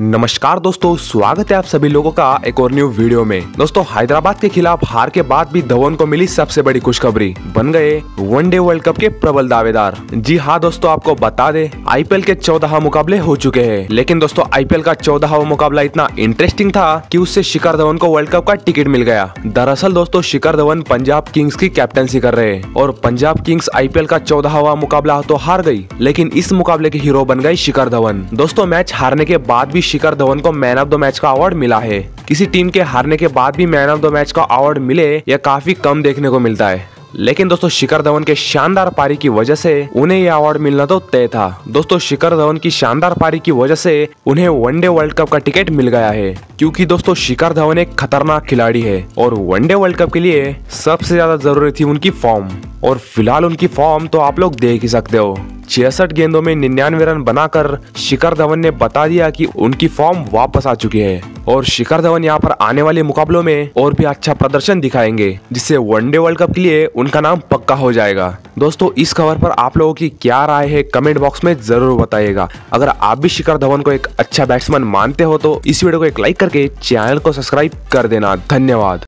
नमस्कार दोस्तों, स्वागत है आप सभी लोगों का एक और न्यू वीडियो में। दोस्तों, हैदराबाद के खिलाफ हार के बाद भी धवन को मिली सबसे बड़ी खुशखबरी, बन गए वनडे वर्ल्ड कप के प्रबल दावेदार। जी हाँ दोस्तों, आपको बता दे आईपीएल के 14 मुकाबले हो चुके हैं, लेकिन दोस्तों आईपीएल का 14वां मुकाबला इतना इंटरेस्टिंग था कि उससे शिखर धवन को वर्ल्ड कप का टिकट मिल गया। दरअसल दोस्तों शिखर धवन पंजाब किंग्स की कैप्टनसी कर रहे हैं और पंजाब किंग्स आईपीएल का 14वां मुकाबला तो हार गई, लेकिन इस मुकाबले के हीरो बन गए शिखर धवन। दोस्तों मैच हारने के बाद भी शिखर धवन को मैन ऑफ द मैच का अवार्ड मिला है। किसी टीम के हारने के बाद भी मैन ऑफ द मैच का अवार्ड मिले यह काफी कम देखने को मिलता है, लेकिन दोस्तों शिखर धवन के शानदार पारी की वजह से उन्हें यह अवार्ड मिलना तो तय था। दोस्तों शिखर धवन की शानदार पारी की वजह से उन्हें वनडे वर्ल्ड कप का टिकट मिल गया है, क्योंकि दोस्तों शिखर धवन एक खतरनाक खिलाड़ी है और वनडे वर्ल्ड कप के लिए सबसे ज्यादा जरूरी थी उनकी फॉर्म, और फिलहाल उनकी फॉर्म तो आप लोग देख ही सकते हो। 66 गेंदों में 99 रन बनाकर शिखर धवन ने बता दिया कि उनकी फॉर्म वापस आ चुकी है और शिखर धवन यहाँ पर आने वाले मुकाबलों में और भी अच्छा प्रदर्शन दिखाएंगे, जिससे वनडे वर्ल्ड कप के लिए उनका नाम पक्का हो जाएगा। दोस्तों इस खबर पर आप लोगों की क्या राय है कमेंट बॉक्स में जरूर बताइएगा। अगर आप भी शिखर धवन को एक अच्छा बैट्समैन मानते हो तो इस वीडियो को एक लाइक करके चैनल को सब्सक्राइब कर देना। धन्यवाद।